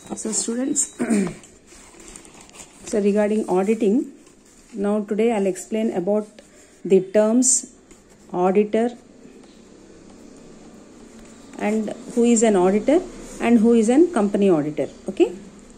So students, so regarding auditing, now today I'll explain about the terms auditor and who is an auditor and who is an company auditor. Okay,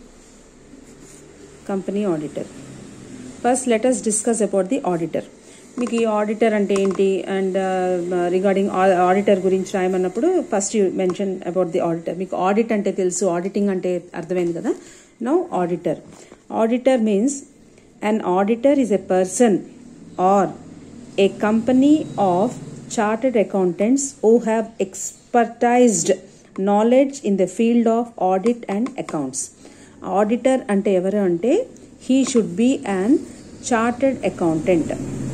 company auditor. First let us discuss about the auditor. మీకు ఈ auditor అంటే ఏంటి and regarding auditor గురించి రాయమన్నప్పుడు first you mention about the auditor. మీకు audit అంటే తెలుసు, auditing అంటే అర్థమైంది కదా. Now auditor means an auditor is a person or a company of chartered accountants who have expertized knowledge in the field of audit and accounts. Auditor ante evaru ante he should be an chartered accountant.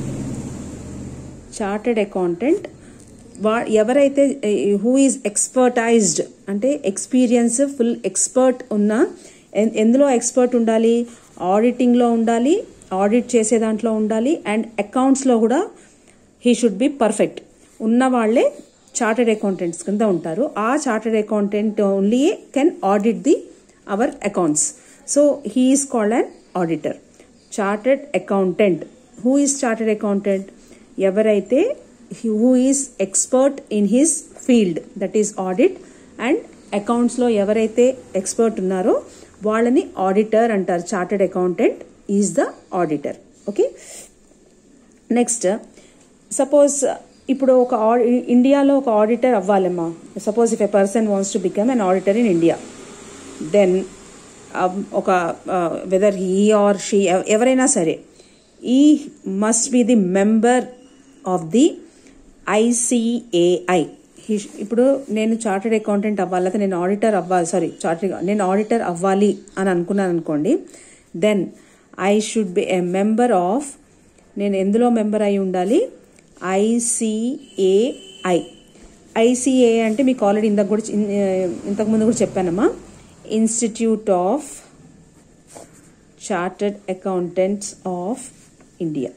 Chartered accountant ఎవరైతే who is expertised అంటే experience full expert ఉన్న, ఎందులో expert ఉండాలి, ఆడిటింగ్లో ఉండాలి, audit చేసే దాంట్లో ఉండాలి, and అకౌంట్స్లో కూడా హీ షుడ్ బి పర్ఫెక్ట్ ఉన్న వాళ్ళే చార్టెడ్ అకౌంటెంట్స్ కింద ఉంటారు. ఆ chartered accountant only can audit the our accounts. So he is called an auditor. Chartered accountant. Who is chartered accountant? ఎవరైతే who is expert in his field, that is audit, and అకౌంట్స్లో ఎవరైతే expert ఉన్నారో వాళ్ళని auditor అంటారు. Chartered accountant is the auditor. Okay, next suppose ఇప్పుడు ఒక ఇండియాలో ఒక ఆడిటర్ అవ్వాలమ్మా. Suppose if a person wants to become an auditor in India, then ఒక వెదర్ హీ ఆర్ షీ ఎవరైనా సరే, ఈ must be the member of the ICAI. ఇప్పుడు నేను చార్టెడ్ అకౌంటెంట్ అవ్వాలి, లేదా నేను ఆడిటర్ అవ్వాలి, నేను ఆడిటర్ అవ్వాలి అని అనుకున్నాను అనుకోండి, then I should be a member of, నేను ఎందులో మెంబర్ అయి ఉండాలి, ICAI. ICAI అంటే మీకు ఆల్రెడీ ఇంతకుముందు కూడా చెప్పానమ్మా, institute of chartered accountants of India.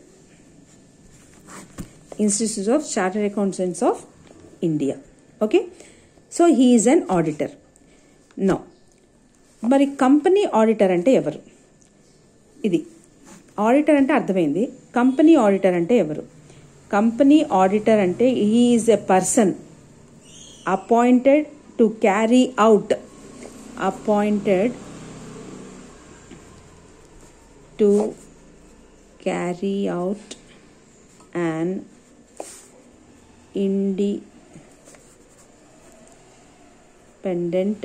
Institute of Chartered Accountants of India. Okay, so he is an auditor. Now మరి కంపెనీ ఆడిటర్ అంటే ఎవరు? ఇది ఆడిటర్ అంటే అర్థమైంది. కంపెనీ ఆడిటర్ అంటే ఎవరు? కంపెనీ ఆడిటర్ అంటే he is a person appointed to carry out an independent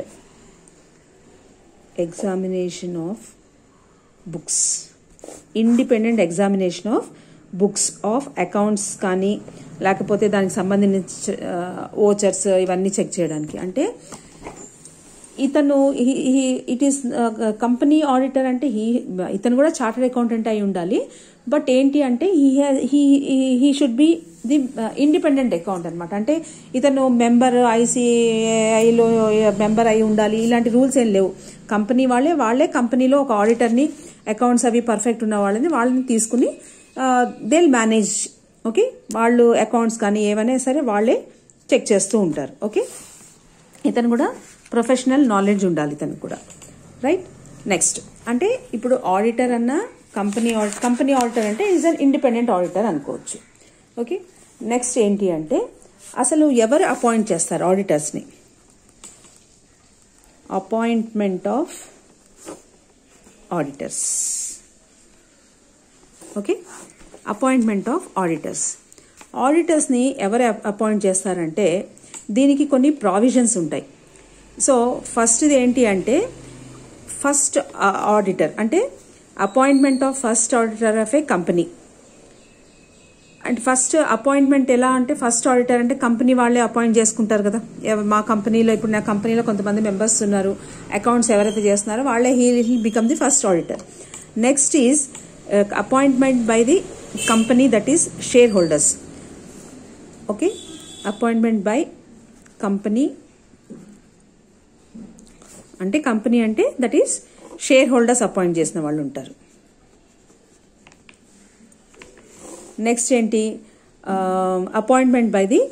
examination of books. Independent examination of books of accounts కానీ లేకపోతే దానికి సంబంధించిన ఓచర్స్ ఇవన్నీ చెక్ చేయడానికి. అంటే ఇతను ఇట్ ఈస్ కంపెనీ ఆడిటర్ అంటే ఇతను కూడా చార్టెడ్ అకౌంటెంట్ అయి ఉండాలి. బట్ ఏంటి అంటే he should be the independent account అనమాట. అంటే ఇతను మెంబర్ ICAIలో మెంబర్ అయి ఉండాలి, ఇలాంటి రూల్స్ ఏం లేవు. కంపెనీ వాళ్ళే కంపెనీలో ఒక ఆడిటర్ని, అకౌంట్స్ అవి పర్ఫెక్ట్ ఉన్న వాళ్ళని తీసుకుని దే విల్ మేనేజ్. ఓకే, వాళ్ళు అకౌంట్స్ కానీ ఏమైనా సరే వాళ్ళే చెక్ చేస్తూ ఉంటారు. ఓకే, ఇతను కూడా ప్రొఫెషనల్ నాలెడ్జ్ ఉండాలి ఇతను కూడా, రైట్. నెక్స్ట్ అంటే ఇప్పుడు ఆడిటర్ అన్న కంపెనీ ఆడిటర్ అంటే ఈజ్ అన్ ఇండిపెండెంట్ ఆడిటర్ అనుకోవచ్చు. ఓకే, నెక్స్ట్ ఏంటి అంటే అసలు ఎవరు అపాయింట్ చేస్తారు ఆడిటర్స్ని? Appointment of auditors. Okay, appointment of ఆడిటర్స్ని ఎవరు అపాయింట్ చేస్తారంటే దీనికి కొన్ని ప్రావిజన్స్ ఉంటాయి. సో ఫస్ట్ ఇది ఏంటి అంటే ఫస్ట్ ఆడిటర్ అంటే appointment of first auditor of a company. And first appointment ఎలా అంటే ఫస్ట్ ఆడిటర్ అంటే కంపెనీ వాళ్ళే అపాయింట్ చేసుకుంటారు కదా. మా కంపెనీలో ఇప్పుడు నా కంపెనీలో కొంతమంది మెంబర్స్ ఉన్నారు, అకౌంట్స్ ఎవరైతే చేస్తున్నారో వాళ్ళే he become the first auditor. Next is appointment by the company, that is shareholders. Okay, appointment by company అంటే that is shareholders appoint చేసిన వాళ్ళు ఉంటారు. నెక్స్ట్ ఏంటి? Appointment by the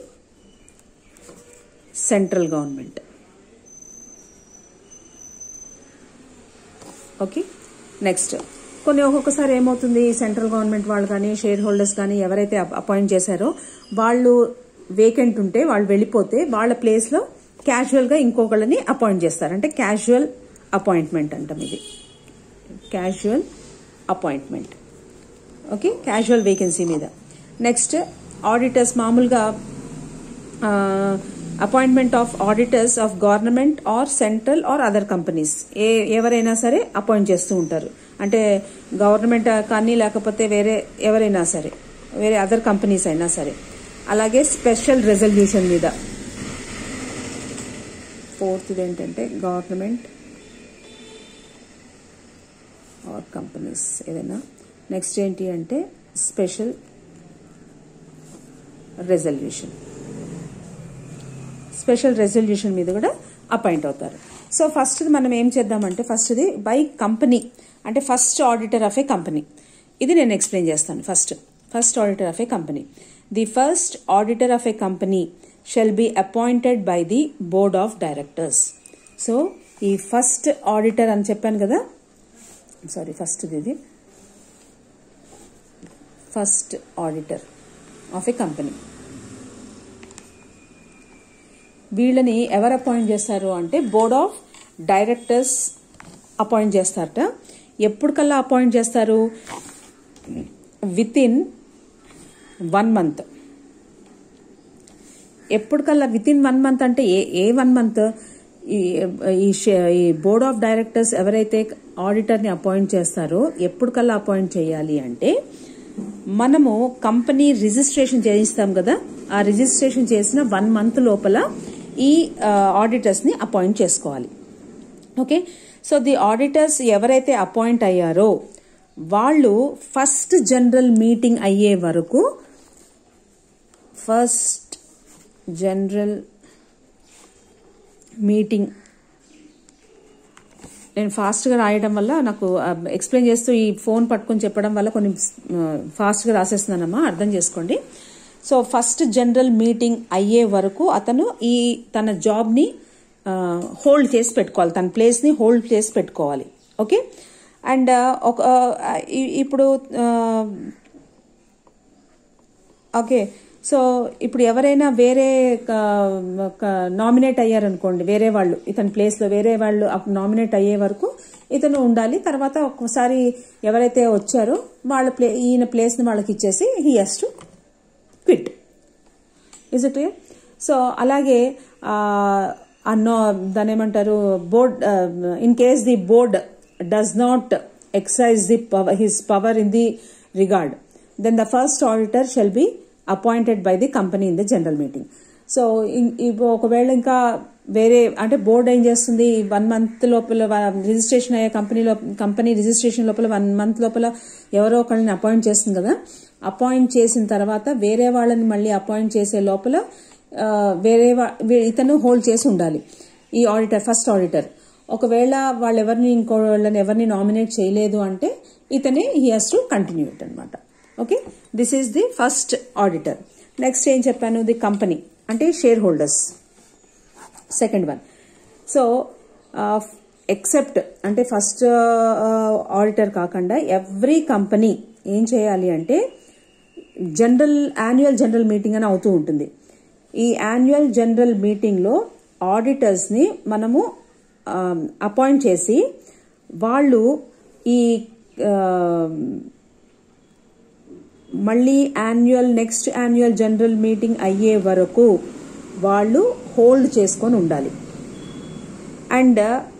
central government. Okay. Next కొన్ని ఒక్కొక్కసారి ఏమవుతుంది, central government వాళ్ళు కానీ షేర్ హోల్డర్స్ కానీ ఎవరైతే అపాయింట్ చేశారో వాళ్ళు వేకెంట్ ఉంటే, వాళ్ళు వెళ్ళిపోతే వాళ్ళ ప్లేస్లో క్యాజువల్గా ఇంకొకళ్ళని అపాయింట్ చేస్తారు. అంటే క్యాజువల్ అపాయింట్మెంట్ అంటాం ఇది, casual appointment. Okay, casual vacancy మీద. నెక్స్ట్ ఆడిటర్స్, మామూలుగా appointment of auditors of government or central or other companies. ఎవరైనా సరే అపాయింట్ చేస్తూ ఉంటారు. అంటే గవర్నమెంట్ కానీ లేకపోతే వేరే ఎవరైనా సరే, వేరే అదర్ కంపెనీస్ అయినా సరే. అలాగే స్పెషల్ రెజల్యూషన్ మీద. ఫోర్త్ ఏంటంటే గవర్నమెంట్ ఆర్ కంపెనీస్ ఏదైనా. నెక్స్ట్ ఏంటి అంటే స్పెషల్ రెజల్యూషన్. స్పెషల్ రెజల్యూషన్ మీద కూడా అపాయింట్ అవుతారు. సో ఫస్ట్ మనం ఏం చేద్దామంటే, ఫస్ట్ది బై కంపెనీ, అంటే first auditor of a company. ఇది నేను ఎక్స్ప్లెయిన్ చేస్తాను. First auditor of a company. The first auditor of a company shall be appointed by the board of directors. So ఈ ఫస్ట్ ఆడిటర్ అని చెప్పాను కదా, సారీ ఇది first auditor of a company. వీళ్ళని ఎవరు అపాయింట్ చేస్తారు అంటే బోర్డ్ ఆఫ్ డైరెక్టర్స్ అపాయింట్ చేస్తారట. ఎప్పటికల్లా అపాయింట్ చేస్తారు? Within 1 month. ఎప్పటికల్లా విత్ ఇన్ 1 month అంటే ఏ 1 month? ఈ బోర్డ్ ఆఫ్ డైరెక్టర్స్ ఎవరైతే ఆడిటర్ని అపాయింట్ చేస్తారో ఎప్పటికల్లా అపాయింట్ చేయాలి అంటే, మనము కంపెనీ రిజిస్ట్రేషన్ చేయిస్తాం కదా, ఆ రిజిస్ట్రేషన్ చేసిన 1 month లోపల ఈ ఆడిటర్స్ ని అపాయింట్ చేసుకోవాలి. ఓకే. సో ది ఆడిటర్స్ ఎవరైతే అపాయింట్ అయ్యారో వాళ్ళు ఫస్ట్ జనరల్ మీటింగ్ అయ్యే వరకు, ఫస్ట్ జనరల్ మీటింగ్, నేను ఫాస్ట్గా రాయడం వల్ల నాకు ఎక్స్ప్లెయిన్ చేస్తూ ఈ ఫోన్ పట్టుకొని చెప్పడం వల్ల కొన్ని ఫాస్ట్గా రాసేస్తున్నానమ్మా, అర్థం చేసుకోండి. సో ఫస్ట్ జనరల్ మీటింగ్ అయ్యే వరకు అతను తన జాబ్ని హోల్డ్ చేసి పెట్టుకోవాలి, తన ప్లేస్ని హోల్డ్ చేసి పెట్టుకోవాలి. ఓకే. అండ్ ఇప్పుడు ఓకే, సో ఇప్పుడు ఎవరైనా వేరే నామినేట్ అయ్యారనుకోండి, వేరే వాళ్ళు ఇతని ప్లేస్లో వేరే వాళ్ళు నామినేట్ అయ్యే వరకు ఇతను ఉండాలి. తర్వాత ఒక్కసారి ఎవరైతే వచ్చారో వాళ్ళ ఈయన ప్లేస్ని వాళ్ళకి ఇచ్చేసి he has to quit. Is it clear? So అలాగే దాని ఏమంటారు, board, in case the board does not exercise his power in the regard, then the first auditor shall be appointed by the company in the general meeting. So ఒకవేళ ఇంకా వేరే అంటే board ఏం చేస్తుంది, 1 month లోపల రిజిస్ట్రేషన్ అయ్యే company registration లోపల 1 month లోపల ఎవరో ఒకళ్ళని అపాయింట్ చేస్తుంది కదా. అపాయింట్ చేసిన తర్వాత వేరే వాళ్ళని మళ్ళీ అపాయింట్ చేసే లోపల ఇతను హోల్డ్ చేసి ఉండాలి ఈ ఆడిటర్, ఫస్ట్ ఆడిటర్. ఒకవేళ వాళ్ళని ఎవరిని నామినేట్ చేయలేదు అంటే ఇతనే he has to continue it అనమాట. Okay, this is the first auditor. Next ఏం చెప్పాను, ది కంపెనీ అంటే shareholders, second one. So except అంటే ఫస్ట్ ఆడిటర్ కాకుండా ఎవ్రీ కంపెనీ ఏం చేయాలి అంటే యాన్యువల్ జనరల్ మీటింగ్ అని అవుతూ ఉంటుంది. ఈ యాన్యువల్ జనరల్ మీటింగ్లో ఆడిటర్స్ని మనము అపాయింట్ చేసి వాళ్ళు ఈ మళ్ళీ నెక్స్ట్ యాన్యువల్ జనరల్ మీటింగ్ అయ్యే వరకు వాళ్ళు హోల్డ్ చేసుకొని ఉండాలి. అండ్